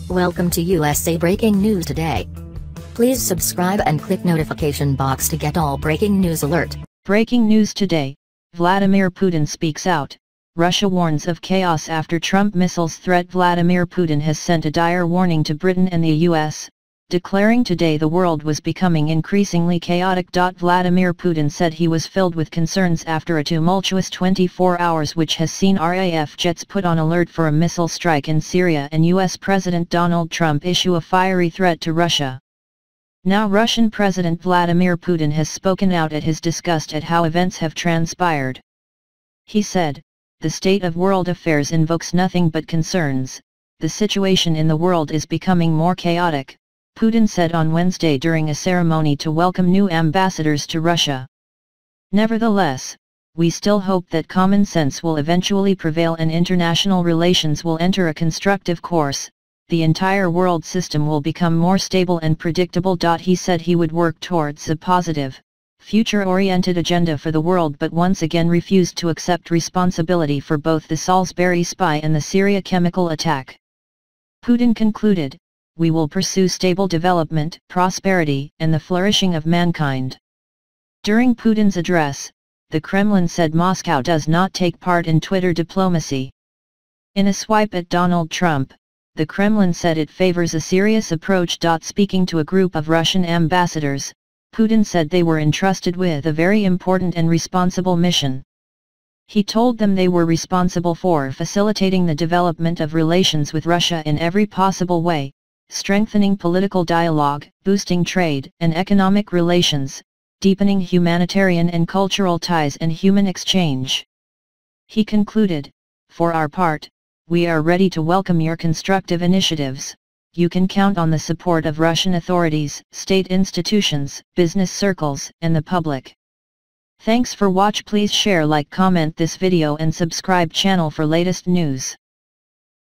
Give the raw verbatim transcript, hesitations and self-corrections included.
Welcome to U S A Breaking News Today. Please subscribe and click notification box to get all breaking news alert. Breaking news today, Vladimir Putin speaks out. Russia warns of chaos after Trump missiles threat. Vladimir Putin has sent a dire warning to Britain and the U S, declaring today the world was becoming increasingly chaotic. Vladimir Putin said he was filled with concerns after a tumultuous twenty-four hours which has seen R A F jets put on alert for a missile strike in Syria and U S President Donald Trump issue a fiery threat to Russia. Now Russian President Vladimir Putin has spoken out at his disgust at how events have transpired. He said, "The state of world affairs invokes nothing but concerns. The situation in the world is becoming more chaotic," Putin said on Wednesday during a ceremony to welcome new ambassadors to Russia. "Nevertheless, we still hope that common sense will eventually prevail and international relations will enter a constructive course. The entire world system will become more stable and predictable." He said he would work towards a positive, future-oriented agenda for the world, but once again refused to accept responsibility for both the Salisbury spy and the Syria chemical attack. Putin concluded, "We will pursue stable development, prosperity, and the flourishing of mankind." During Putin's address, the Kremlin said Moscow does not take part in Twitter diplomacy. In a swipe at Donald Trump, the Kremlin said it favors a serious approach. Speaking to a group of Russian ambassadors, Putin said they were entrusted with a very important and responsible mission. He told them they were responsible for facilitating the development of relations with Russia in every possible way, strengthening political dialogue, boosting trade and economic relations, deepening humanitarian and cultural ties and human exchange. He concluded, "For our part, we are ready to welcome your constructive initiatives. You can count on the support of Russian authorities, state institutions, business circles, and the public." Thanks for watch. Please share, like, comment this video and subscribe channel for latest news.